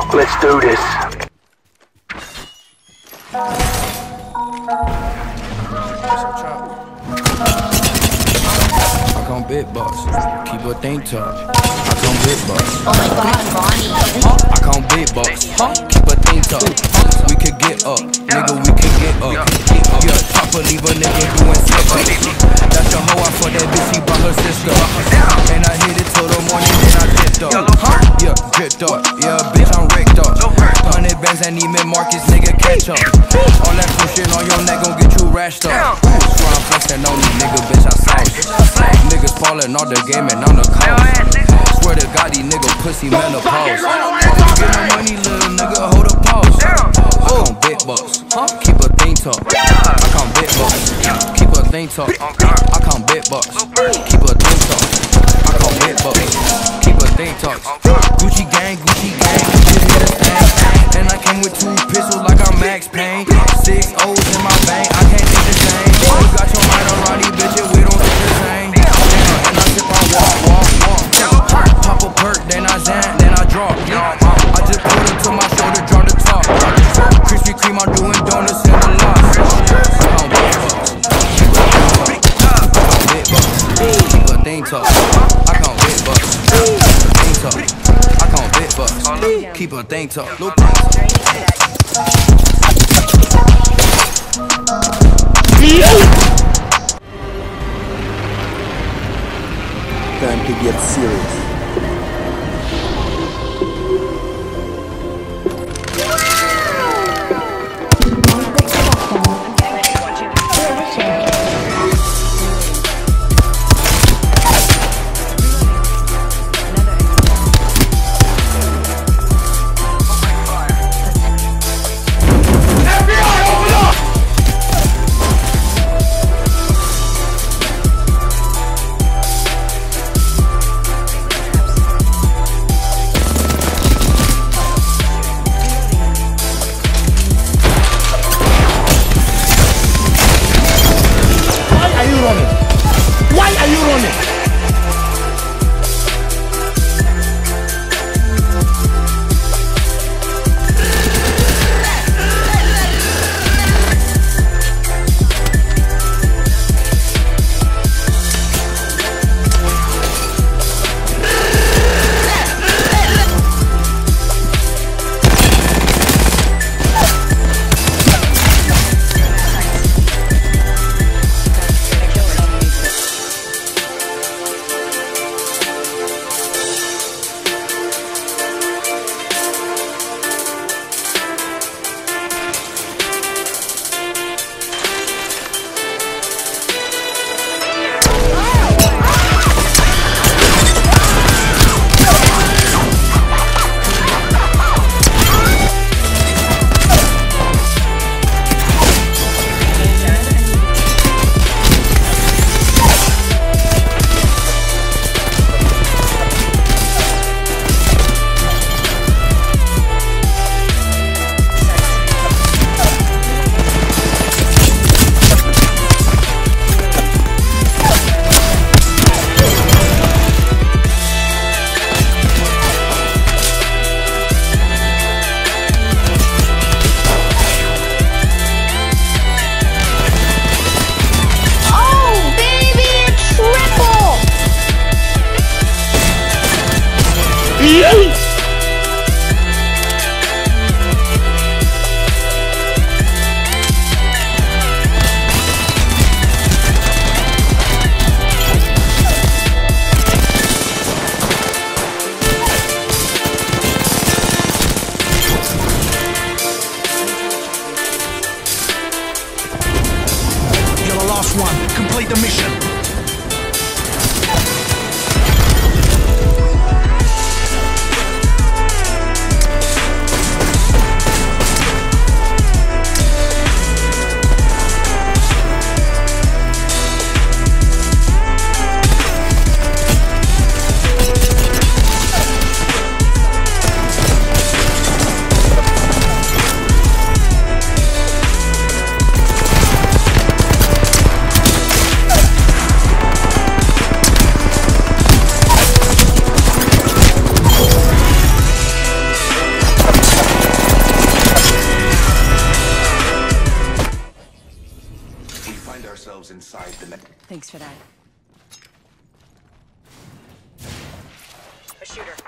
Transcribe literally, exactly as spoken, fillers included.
Let's do this. I come big boss, keep a thing tough. I come big boss. Oh my god, Ronnie. I come big boss, keep a thing tough. We could get up, nigga, we could get up. Yeah, chopper leave a nigga doing slip up. That's the hoe I for that bitch, she brought her sister. And I hit it till the morning, then I dipped up. Yeah, dripped up, yeah, bitch, I'm wrecked up. Hundred bands and Neiman Marcus, nigga, catch up. All that cool shit on your neck gon' get you rashed up. Swear I'm flexing on these nigga, bitch, I sauce. Niggas falling all the game and I'm the cause. Swear to God, these niggas pussy menopause. Get no money, little nigga, hold a pause. I come big bucks, keep a thing talk. I come big bucks, keep a thing talk. I come big bucks, keep a thing talk. I come big bucks, keep a thing talk. Gucci gang, Gucci gang, Gucci hit a thing. And I came with two pistols like I'm Max Payne. Six O's in my bank, I can't think the same. You got your mind around these bitches, we don't think the same. And I sip on walk, walk, walk. Pop a perk, then I zan, then I drop. I just put it to my shoulder, draw the top. Krispy Kreme, I'm doing donuts in the lot. I come big bucks, keep a thing talk. I come big bucks, thing talk. I come big bucks, keep a thing talk. Time to get serious. find ourselves inside the net. Thanks for that. A shooter.